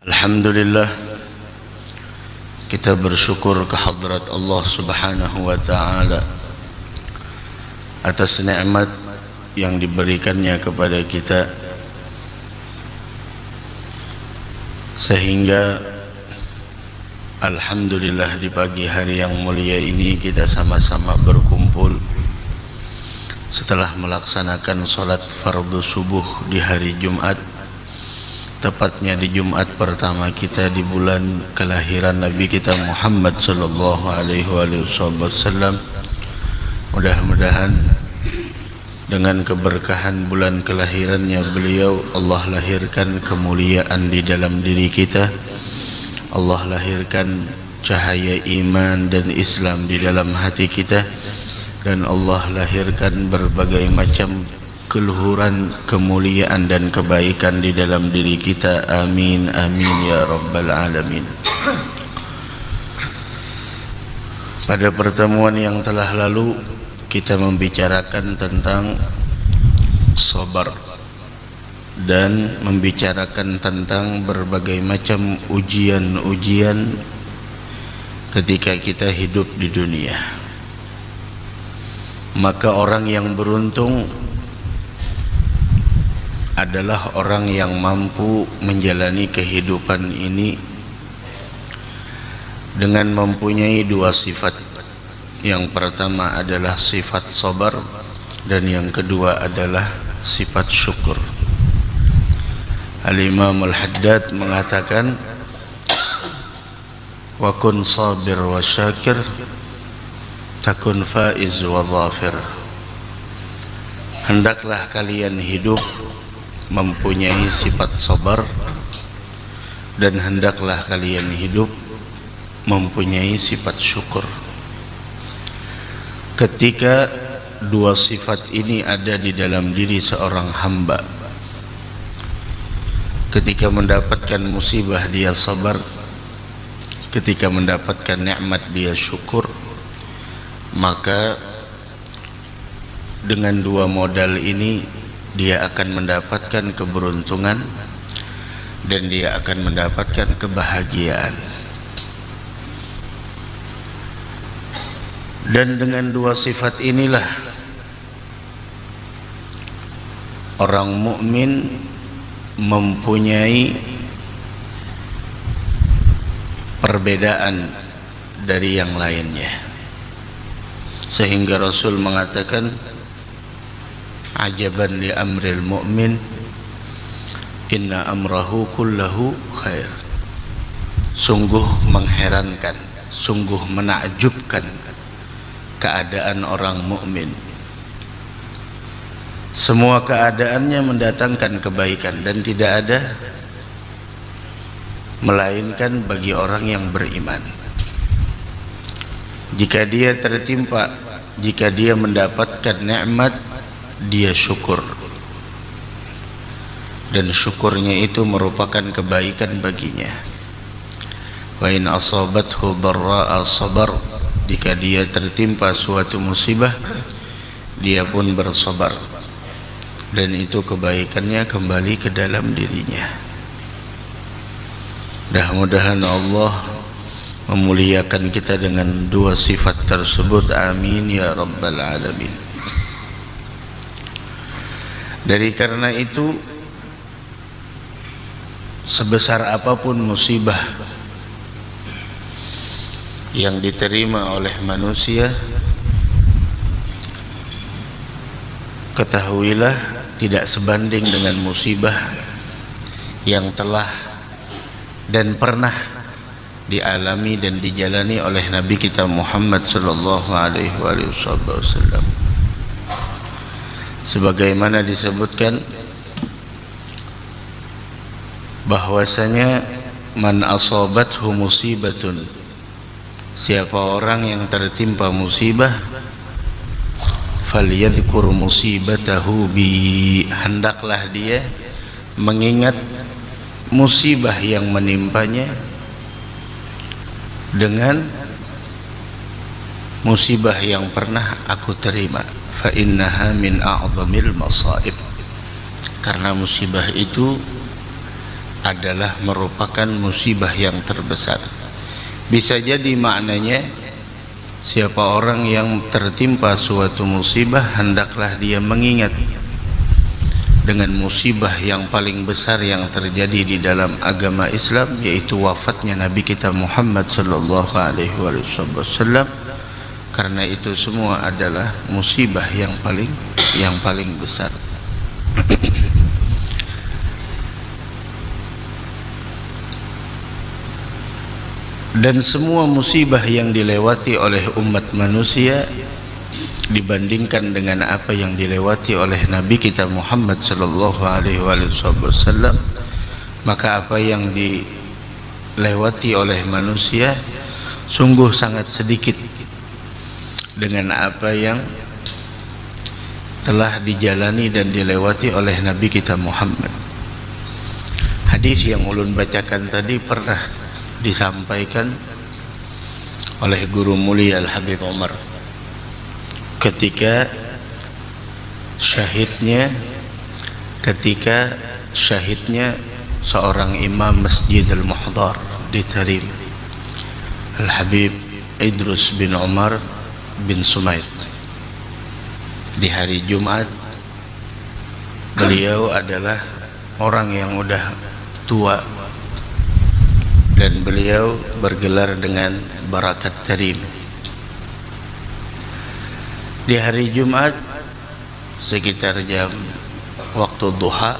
Alhamdulillah, kita bersyukur kehadrat Allah Subhanahu wa ta'ala atas nikmat yang diberikannya kepada kita, sehingga alhamdulillah di pagi hari yang mulia ini kita sama-sama berkumpul setelah melaksanakan salat fardu subuh di hari Jumat, tepatnya di Jumat pertama kita di bulan kelahiran Nabi kita Muhammad sallallahu alaihi wasallam. Mudah-mudahan dengan keberkahan bulan kelahirannya beliau, Allah lahirkan kemuliaan di dalam diri kita, Allah lahirkan cahaya iman dan Islam di dalam hati kita, dan Allah lahirkan berbagai macam keluhuran, kemuliaan dan kebaikan di dalam diri kita. Amin, amin ya rabbal alamin. Pada pertemuan yang telah lalu kita membicarakan tentang sabar dan membicarakan tentang berbagai macam ujian-ujian ketika kita hidup di dunia. Maka orang yang beruntung adalah orang yang mampu menjalani kehidupan ini dengan mempunyai dua sifat. Yang pertama adalah sifat sabar, dan yang kedua adalah sifat syukur. Al-Imam Al-Haddad mengatakan, wa kun sabir wa syakir takun faiz wa dhafir. Hendaklah kalian hidup mempunyai sifat sabar, dan hendaklah kalian hidup mempunyai sifat syukur. Ketika dua sifat ini ada di dalam diri seorang hamba, ketika mendapatkan musibah dia sabar, ketika mendapatkan nikmat dia syukur, maka dengan dua modal ini dia akan mendapatkan keberuntungan dan dia akan mendapatkan kebahagiaan. Dan dengan dua sifat inilah orang mukmin mempunyai perbedaan dari yang lainnya, sehingga Rasul mengatakan, ajaban li amril mu'min inna amrahu kullahu khair. Sungguh mengherankan, sungguh menakjubkan keadaan orang mukmin. Semua keadaannya mendatangkan kebaikan dan tidak ada melainkan bagi orang yang beriman. Jika dia tertimpa, jika dia mendapatkan nikmat, dia syukur, dan syukurnya itu merupakan kebaikan baginya. Wa in asabathu dharra'a sabar. Jika dia tertimpa suatu musibah, dia pun bersabar, dan itu kebaikannya kembali ke dalam dirinya. Mudah-mudahan Allah memuliakan kita dengan dua sifat tersebut. Amin ya rabbal alamin. Dari karena itu, sebesar apapun musibah yang diterima oleh manusia, ketahuilah tidak sebanding dengan musibah yang telah dan pernah dialami dan dijalani oleh Nabi kita Muhammad sallallahu alaihi wasallam. Sebagaimana disebutkan bahwasanya man asabathu musibatun, siapa orang yang tertimpa musibah, falyadhkur musibatahu bi, hendaklah dia mengingat musibah yang menimpanya dengan musibah yang pernah aku terima. Fa innaha min a'zamil masaib, karena musibah itu adalah merupakan musibah yang terbesar. Bisa jadi maknanya siapa orang yang tertimpa suatu musibah, hendaklah dia mengingat dengan musibah yang paling besar yang terjadi di dalam agama Islam, yaitu wafatnya Nabi kita Muhammad sallallahu alaihi wasallam. Karena itu semua adalah musibah yang paling besar. Dan semua musibah yang dilewati oleh umat manusia dibandingkan dengan apa yang dilewati oleh Nabi kita Muhammad sallallahu alaihi wasallam, maka apa yang dilewati oleh manusia sungguh sangat sedikit dengan apa yang telah dijalani dan dilewati oleh Nabi kita Muhammad. Hadis yang ulun bacakan tadi pernah disampaikan oleh guru mulia Al-Habib Umar ketika syahidnya seorang imam Masjid Al-Muhdar di Tarim, Al-Habib Idrus bin Umar bin Sumaid. Di hari Jumat, beliau adalah orang yang udah tua dan beliau bergelar dengan Barakat Tarim. Di hari Jumat sekitar jam waktu duha,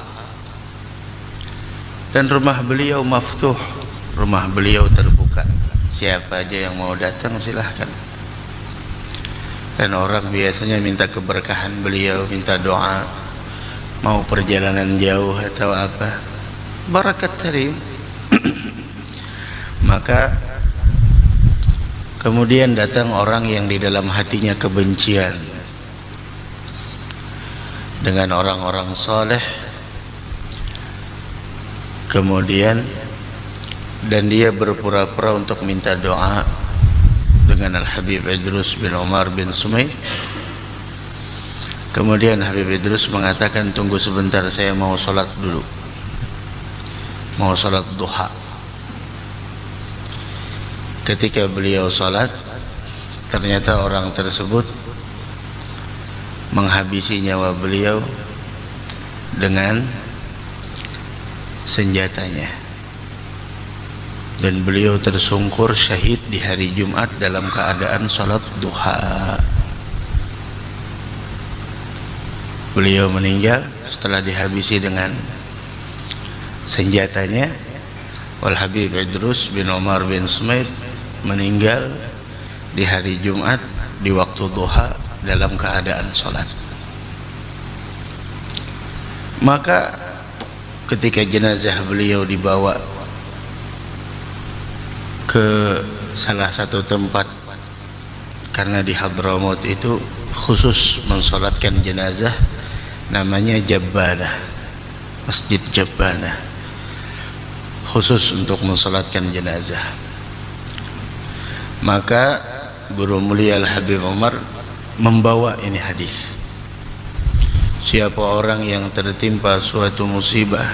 dan rumah beliau maftuh, rumah beliau terbuka, siapa aja yang mau datang silahkan. Dan orang biasanya minta keberkahan beliau, minta doa, mau perjalanan jauh atau apa, Barakat Tarim. Maka kemudian datang orang yang di dalam hatinya kebencian dengan orang-orang saleh, kemudian dan dia berpura-pura untuk minta doa dengan Al-Habib Idrus bin Umar bin Sumaid. Kemudian Habib Idrus mengatakan, tunggu sebentar, saya mau sholat dulu, mau sholat duha. Ketika beliau sholat, ternyata orang tersebut menghabisi nyawa beliau dengan senjatanya, dan beliau tersungkur syahid di hari Jumat dalam keadaan sholat duha. Beliau meninggal setelah dihabisi dengan senjatanya. Wal Habib Idrus bin Umar bin Sumaid meninggal di hari Jumat di waktu duha dalam keadaan sholat. Maka ketika jenazah beliau dibawa ke salah satu tempat, karena di Hadramaut itu khusus mensolatkan jenazah, namanya Jabbanah, Masjid Jabbanah, khusus untuk mensolatkan jenazah. Maka guru mulia Al-Habib Umar membawa ini hadis, siapa orang yang tertimpa suatu musibah,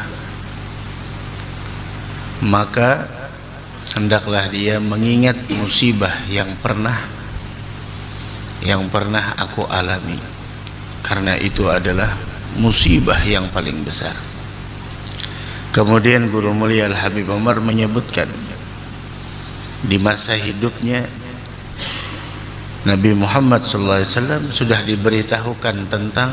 maka hendaklah dia mengingat musibah yang pernah aku alami, karena itu adalah musibah yang paling besar. Kemudian guru mulia Al-Habib Umar menyebutkan di masa hidupnya Nabi Muhammad SAW sudah diberitahukan tentang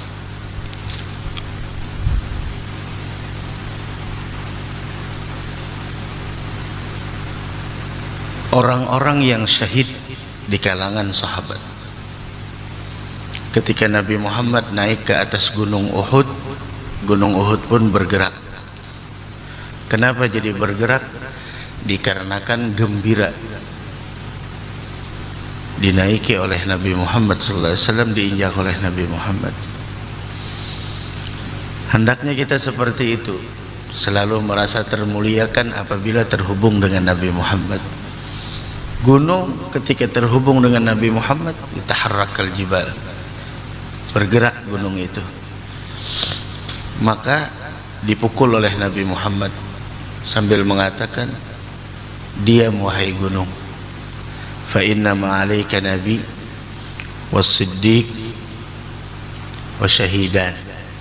orang-orang yang syahid di kalangan sahabat. Ketika Nabi Muhammad naik ke atas gunung Uhud pun bergerak. Kenapa jadi bergerak? Dikarenakan gembira dinaiki oleh Nabi Muhammad SAW, diinjak oleh Nabi Muhammad. Hendaknya kita seperti itu, selalu merasa termuliakan apabila terhubung dengan Nabi Muhammad. Gunung ketika terhubung dengan Nabi Muhammad, taharrakal jibal, bergerak gunung itu. Maka dipukul oleh Nabi Muhammad sambil mengatakan, diam wahai gunung, fa inna ma'alaika nabi was-siddiq wasyahidan.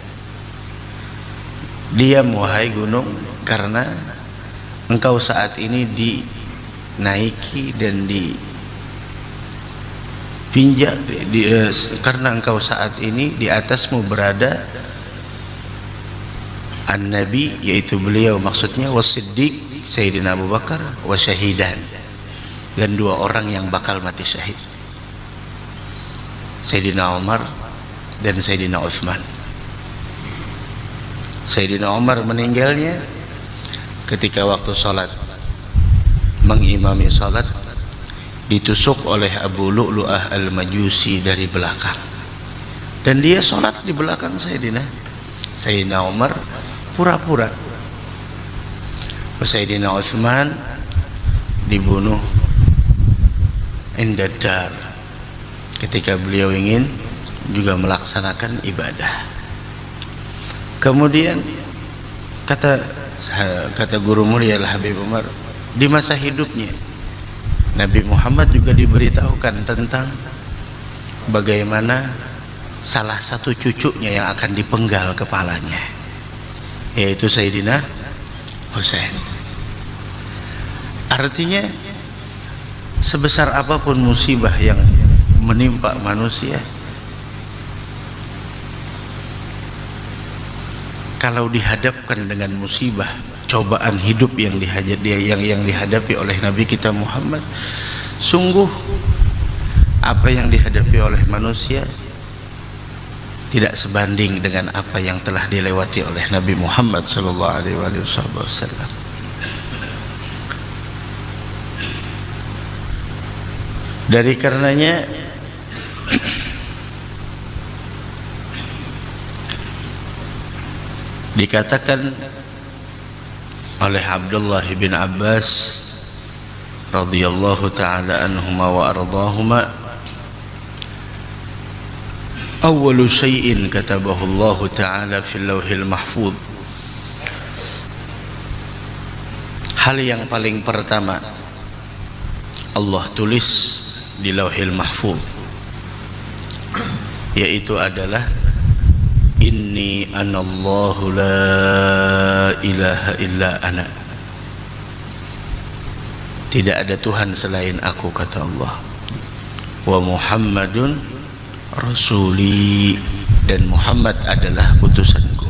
Diam wahai gunung, karena engkau saat ini dinaiki dan dipinjak, karena engkau saat ini di atasmu berada an-nabi, yaitu beliau maksudnya, was-siddiq Sayyidina Abu Bakar, wasyahidan, dan dua orang yang bakal mati syahid, Sayyidina Umar dan Sayyidina Utsman. Sayyidina Umar meninggalnya ketika waktu sholat, mengimami sholat, ditusuk oleh Abu Lu'lu'ah al-Majusi dari belakang, dan dia sholat di belakang Sayyidina Umar pura-pura. Sayyidina Utsman dibunuh indadar ketika beliau ingin juga melaksanakan ibadah. Kemudian kata guru mulia Habib Umar, di masa hidupnya Nabi Muhammad juga diberitahukan tentang bagaimana salah satu cucunya yang akan dipenggal kepalanya, yaitu Sayyidina Husain. Artinya sebesar apapun musibah yang menimpa manusia, kalau dihadapkan dengan musibah, cobaan hidup yang dihadapi oleh Nabi kita Muhammad, sungguh apa yang dihadapi oleh manusia tidak sebanding dengan apa yang telah dilewati oleh Nabi Muhammad sallallahu alaihi wasallam. Dari karenanya dikatakan oleh Abdullah bin Abbas radhiyallahu ta'ala anhuma wa ardahuma, awwalu syai'in katabahu Allah ta'ala fil lauhil mahfuz, hal yang paling pertama Allah tulis di lauhil mahfuz, yaitu adalah inni anallahu la ilaha illa ana, tidak ada Tuhan selain aku, kata Allah, wa Muhammadun rasuli, dan Muhammad adalah utusanku.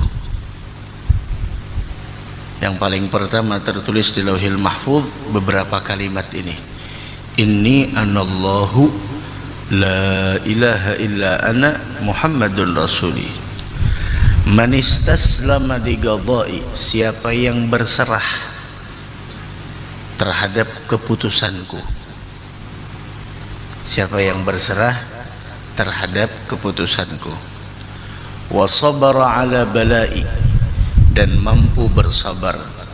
Yang paling pertama tertulis di lauhil mahfuz beberapa kalimat ini, inni anallahu la ilaha illa ana Muhammadun rasuli. Man istaslama li qada'i, siapa yang berserah terhadap keputusanku, siapa yang berserah terhadap keputusanku, wa sabara ala bala'i, dan mampu bersabar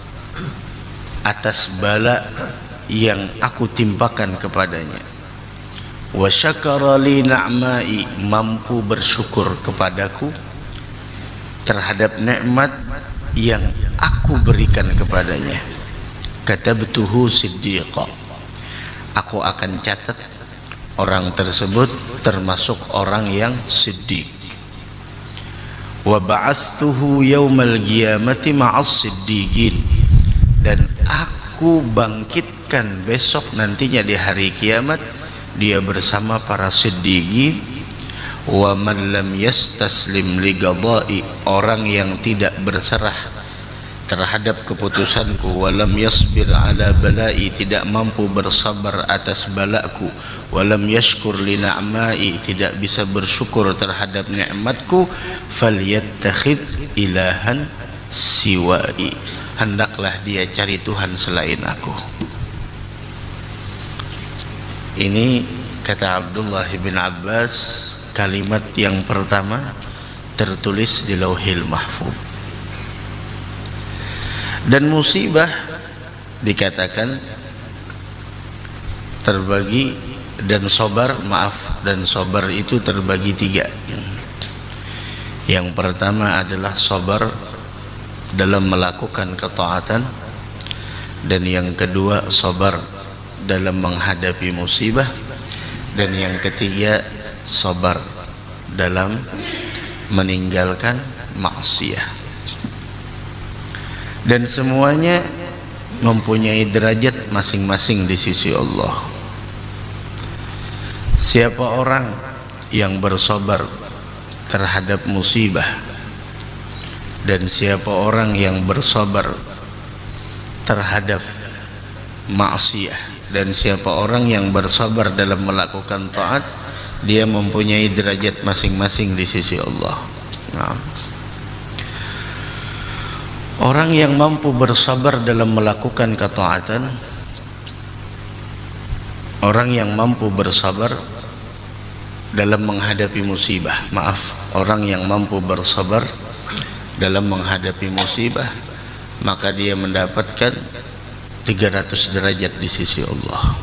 atas bala yang aku timpakan kepadanya, wa syakara li na'mai, mampu bersyukur kepadaku terhadap nikmat yang aku berikan kepadanya, katabtuhu siddiqa, aku akan catat orang tersebut termasuk orang yang siddiq, wa ba'athuhu yaumal qiyamati ma'as siddiqin, dan aku bangkitkan besok nantinya di hari kiamat dia bersama para siddiqin. Wa man lam yastaslim li qada'i, orang yang tidak berserah terhadap keputusanku, wa lam yasbir ala bala'i, tidak mampu bersabar atas balaku, wa lam yashkur li na'mai, tidak bisa bersyukur terhadap nikmatku, falyattakhid ilahan siwai, hendaklah dia cari Tuhan selain aku. Ini kata Abdullah bin Abbas, kalimat yang pertama tertulis di lauhil mahfuz. Dan musibah dikatakan terbagi, dan sabar itu terbagi tiga. Yang pertama adalah sabar dalam melakukan ketaatan, dan yang kedua sabar dalam menghadapi musibah, dan yang ketiga sabar dalam meninggalkan maksiat. Dan semuanya mempunyai derajat masing-masing di sisi Allah. Siapa orang yang bersabar terhadap musibah, dan siapa orang yang bersabar terhadap maksiat, dan siapa orang yang bersabar dalam melakukan taat, dia mempunyai derajat masing-masing di sisi Allah. Nah, orang yang mampu bersabar dalam melakukan ketaatan, orang yang mampu bersabar dalam menghadapi musibah, orang yang mampu bersabar dalam menghadapi musibah, maka dia mendapatkan 300 derajat di sisi Allah.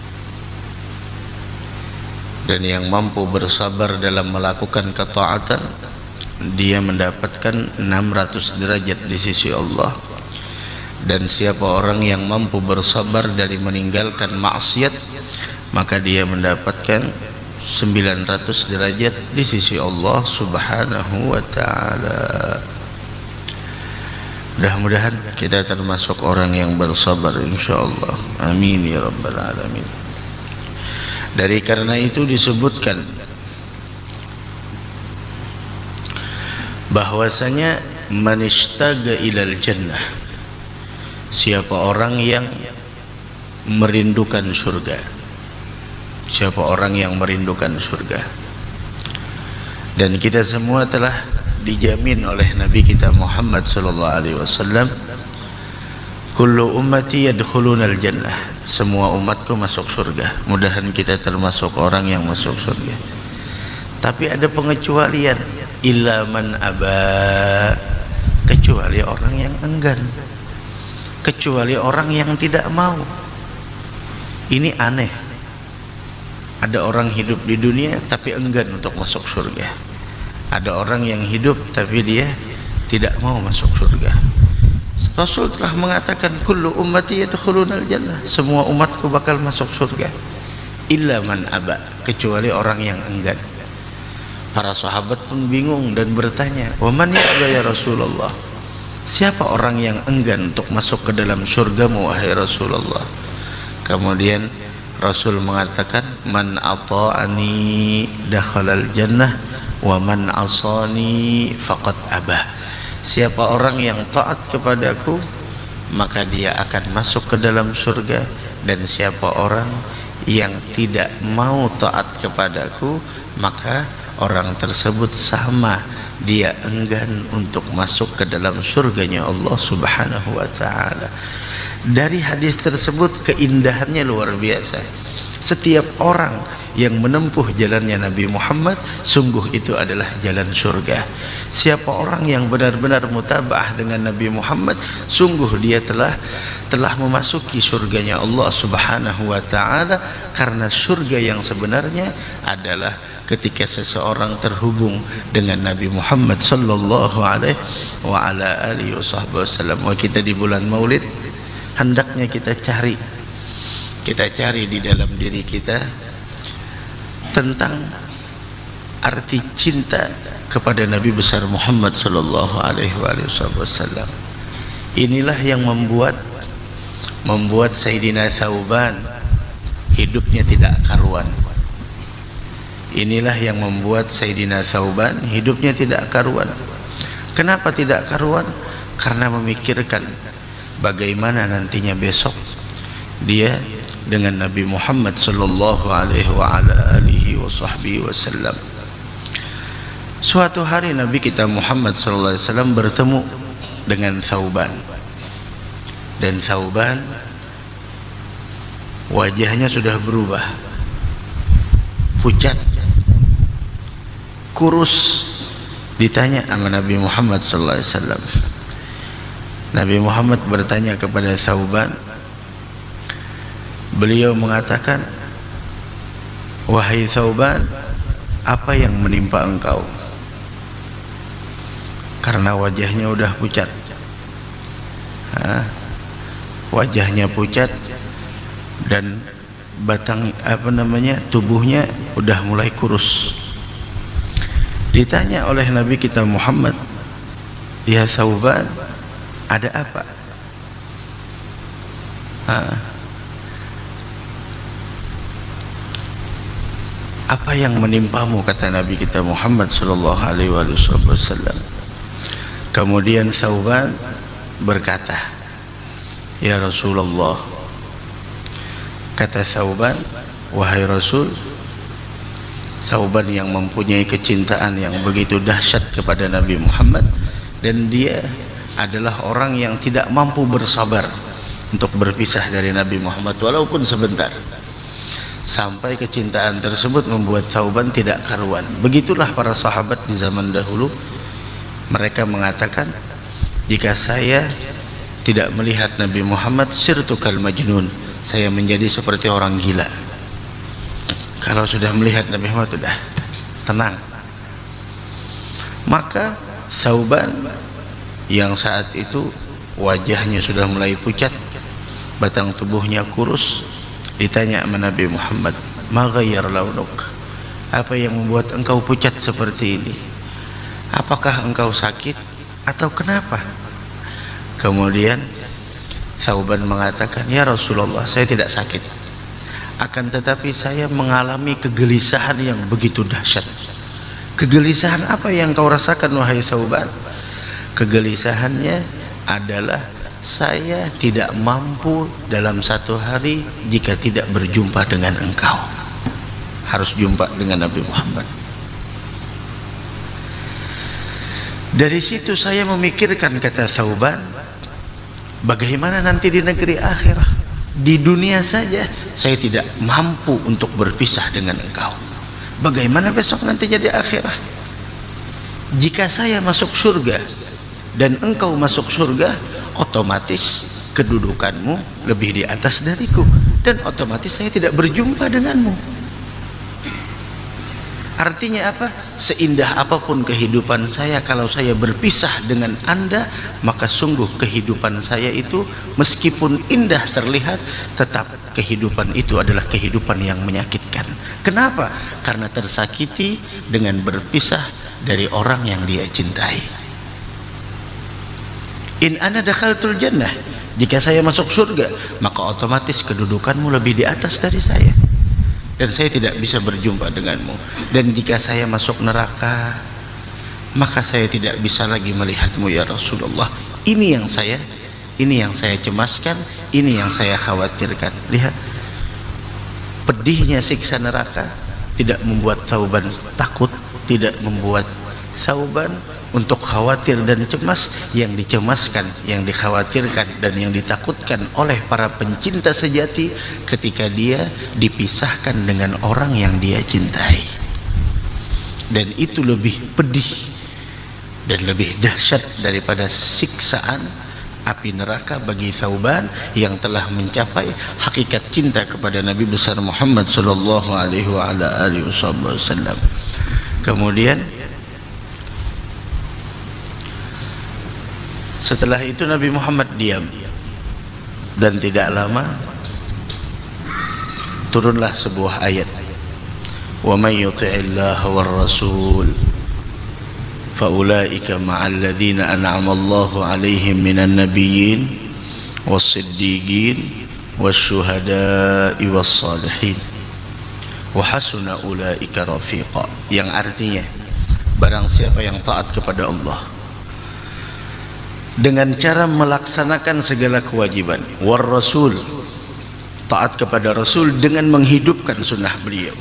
Dan yang mampu bersabar dalam melakukan ketaatan, dia mendapatkan 600 derajat di sisi Allah. Dan siapa orang yang mampu bersabar dari meninggalkan maksiat, maka dia mendapatkan 900 derajat di sisi Allah Subhanahu wa ta'ala. Mudah-mudahan kita termasuk orang yang bersabar insyaallah. Amin ya rabbal alamin. Dari karena itu disebutkan bahwasanya man istaga ilal jannah, siapa orang yang merindukan surga, siapa orang yang merindukan surga. Dan kita semua telah dijamin oleh Nabi kita Muhammad sallallahu alaihi wasallam, kullu ummati yadkhulunal jannah, semua umatku masuk surga. Mudahan kita termasuk orang yang masuk surga. Tapi ada pengecualian, illa man aba, kecuali orang yang enggan, kecuali orang yang tidak mau. Ini aneh. Ada orang hidup di dunia tapi enggan untuk masuk surga. Ada orang yang hidup tapi dia tidak mau masuk surga. Rasul telah mengatakan kullu ummati yadkhulunal jannah, semua umatku bakal masuk surga, illa man aba, kecuali orang yang enggan. Para sahabat pun bingung dan bertanya, wa man ya'ba ya Rasulullah, siapa orang yang enggan untuk masuk ke dalam surgamu wahai Rasulullah? Kemudian Rasul mengatakan, man ata'ani dakhalal jannah wa man asani faqad abah, siapa orang yang taat kepadaku maka dia akan masuk ke dalam surga, dan siapa orang yang tidak mau taat kepadaku maka orang tersebut sama, dia enggan untuk masuk ke dalam surganya Allah Subhanahu wa ta'ala. Dari hadis tersebut keindahannya luar biasa. Setiap orang yang menempuh jalannya Nabi Muhammad, sungguh itu adalah jalan surga. Siapa orang yang benar-benar mutaba'ah dengan Nabi Muhammad, sungguh dia telah memasuki surganya Allah Subhanahu wa ta'ala. Karena surga yang sebenarnya adalah ketika seseorang terhubung dengan Nabi Muhammad sallallahu alaihi wa ala alihi wasallam. Kita di bulan Maulid, hendaknya kita cari di dalam diri kita tentang arti cinta kepada Nabi besar Muhammad sallallahu alaihi wasallam. Inilah yang membuat Sayyidina Thauban hidupnya tidak karuan. Inilah yang membuat Sayyidina Thauban hidupnya tidak karuan. Kenapa tidak karuan? Karena memikirkan bagaimana nantinya besok dia dengan Nabi Muhammad sallallahu alaihi wa ala alihi wasallam. Suatu hari Nabi kita Muhammad sallallahu alaihi wasallam bertemu dengan Thauban, dan Thauban wajahnya sudah berubah, pucat, kurus. Ditanya sama Nabi Muhammad sallallahu alaihi wasallam. Nabi Muhammad bertanya kepada Thauban. Beliau mengatakan, wahai Thauban, apa yang menimpa engkau? Karena wajahnya udah pucat. wajahnya pucat dan tubuhnya udah mulai kurus. Ditanya oleh Nabi kita Muhammad, "Ya Sauban, ada apa?" Apa yang menimpamu, kata Nabi kita Muhammad sallallahu alaihi wasallam. Kemudian Sauban berkata, "Ya Rasulullah," kata Sauban, "Wahai Rasul," Sauban yang mempunyai kecintaan yang begitu dahsyat kepada Nabi Muhammad, dan dia adalah orang yang tidak mampu bersabar untuk berpisah dari Nabi Muhammad walaupun sebentar, sampai kecintaan tersebut membuat Sauban tidak karuan. Begitulah para sahabat di zaman dahulu, mereka mengatakan, jika saya tidak melihat Nabi Muhammad, sirtu kal majnun, saya menjadi seperti orang gila. Kalau sudah melihat Nabi Muhammad sudah tenang. Maka Sauban yang saat itu wajahnya sudah mulai pucat, batang tubuhnya kurus, ditanya sama Nabi Muhammad, "Ma ghayyar launuk?" Apa yang membuat engkau pucat seperti ini? Apakah engkau sakit atau kenapa? Kemudian Sauban mengatakan, "Ya Rasulullah, saya tidak sakit. Akan tetapi saya mengalami kegelisahan yang begitu dahsyat." Kegelisahan apa yang kau rasakan wahai Sauban? Kegelisahannya adalah saya tidak mampu dalam satu hari jika tidak berjumpa dengan engkau. Harus jumpa dengan Nabi Muhammad. Dari situ saya memikirkan, kata Sauban, bagaimana nanti di negeri akhirat. Di dunia saja saya tidak mampu untuk berpisah dengan engkau, bagaimana besok nanti jadi akhirat. Jika saya masuk surga dan engkau masuk surga, otomatis kedudukanmu lebih di atas dariku, dan otomatis saya tidak berjumpa denganmu. Artinya apa? Seindah apapun kehidupan saya, kalau saya berpisah dengan Anda, maka sungguh kehidupan saya itu meskipun indah terlihat, tetap kehidupan itu adalah kehidupan yang menyakitkan. Kenapa? Karena tersakiti dengan berpisah dari orang yang dia cintai. In ana dakhaltul jannah, jika saya masuk surga, maka otomatis kedudukanmu lebih di atas dari saya, dan saya tidak bisa berjumpa denganmu. Dan jika saya masuk neraka, maka saya tidak bisa lagi melihatmu ya Rasulullah. Ini yang saya cemaskan, ini yang saya khawatirkan. Lihat, pedihnya siksa neraka tidak membuat Sauban takut, tidak membuat Sauban untuk khawatir dan cemas. Yang dicemaskan, yang dikhawatirkan, dan yang ditakutkan oleh para pencinta sejati ketika dia dipisahkan dengan orang yang dia cintai. Dan itu lebih pedih dan lebih dahsyat daripada siksaan api neraka bagi Sauban yang telah mencapai hakikat cinta kepada Nabi besar Muhammad sallallahu alaihi wasallam. Kemudian setelah itu Nabi Muhammad diam, dan tidak lama turunlah sebuah ayat, "Wa may yuti'illaha war rasul fa ulaika ma'al ladzina an'ama Allahu 'alaihim minan nabiyyin was-siddiqin wasyuhada'i was-salihin wa hasuna ulaika rafiqa." Yang artinya, barang siapa yang taat kepada Allah dengan cara melaksanakan segala kewajiban, war rasul, taat kepada Rasul dengan menghidupkan sunnah beliau,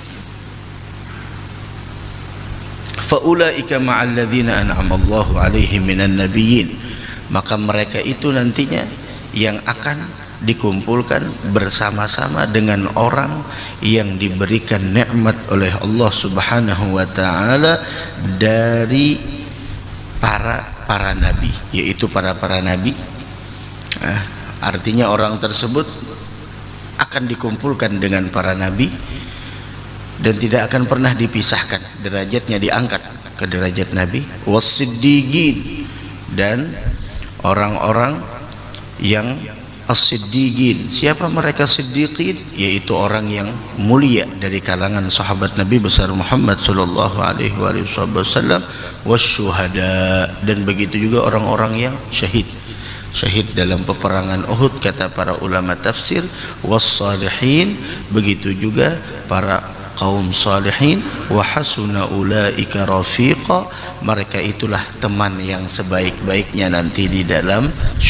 faulaika ma'al ladzina an'ama Allahu 'alaihim minan nabiyyin, maka mereka itu nantinya yang akan dikumpulkan bersama-sama dengan orang yang diberikan nikmat oleh Allah Subhanahu wa taala dari para nabi, yaitu para nabi. Artinya orang tersebut akan dikumpulkan dengan para nabi dan tidak akan pernah dipisahkan, derajatnya diangkat ke derajat nabi, was-siddiqin, dan orang-orang yang as-siddiqin. Siapa mereka siddiqin? Yaitu orang yang mulia dari kalangan sahabat Nabi besar Muhammad sallallahu alaihi wasallam, wasyuhada, dan begitu juga orang-orang yang syahid dalam peperangan Uhud, kata para ulama tafsir, wassalihin, begitu juga para kaum salihin, wa hasuna ulaika rafiqa, mereka itulah teman yang sebaik-baiknya nanti di dalam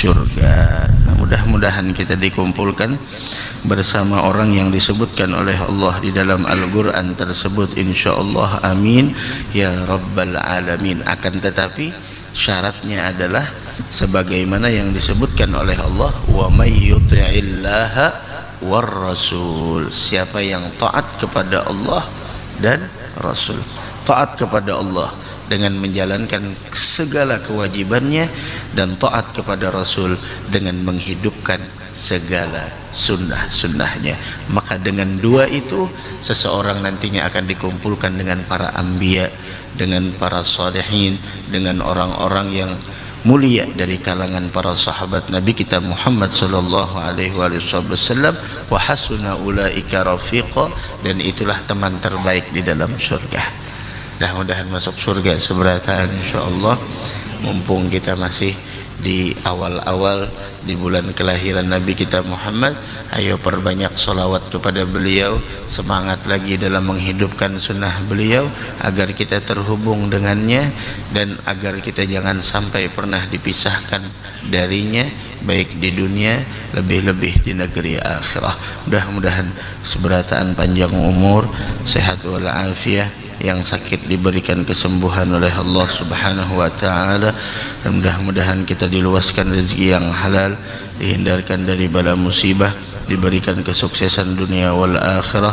surga. Nah, mudah-mudahan kita dikumpulkan bersama orang yang disebutkan oleh Allah di dalam Al-Quran tersebut, insyaallah, amin ya rabbal alamin. Akan tetapi syaratnya adalah sebagaimana yang disebutkan oleh Allah, wa may yuti'illaha war rasul, siapa yang taat kepada Allah dan Rasul. Taat kepada Allah dengan menjalankan segala kewajibannya, dan taat kepada Rasul dengan menghidupkan segala sunnah-sunnahnya. Maka dengan dua itu seseorang nantinya akan dikumpulkan dengan para anbiya, dengan para salihin, dengan orang-orang yang mulia dari kalangan para sahabat Nabi kita Muhammad sallallahu alaihi wasallam, wa hasuna ulaika rafiqa, dan itulah teman terbaik di dalam surga. Mudah-mudahan masuk surga seberataan insyaallah. Mumpung kita masih di awal-awal di bulan kelahiran Nabi kita Muhammad, ayo perbanyak solawat kepada beliau, semangat lagi dalam menghidupkan sunnah beliau agar kita terhubung dengannya, dan agar kita jangan sampai pernah dipisahkan darinya, baik di dunia, lebih-lebih di negeri akhirah. Mudah-mudahan seberataan panjang umur, sehat walafiat, yang sakit diberikan kesembuhan oleh Allah Subhanahu wa taala, dan mudah-mudahan kita diluaskan rezeki yang halal, dihindarkan dari bala musibah, diberikan kesuksesan dunia wal akhirah,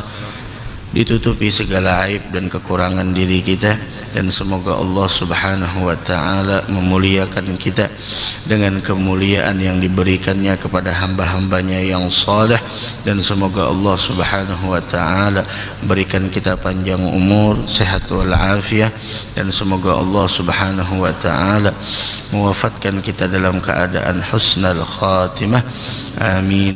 ditutupi segala aib dan kekurangan diri kita, dan semoga Allah Subhanahu wa taala memuliakan kita dengan kemuliaan yang diberikannya kepada hamba-hambanya yang saleh, dan semoga Allah Subhanahu wa taala berikan kita panjang umur, sehat wal afiat, dan semoga Allah Subhanahu wa taala mewafatkan kita dalam keadaan husnul khatimah. Amin.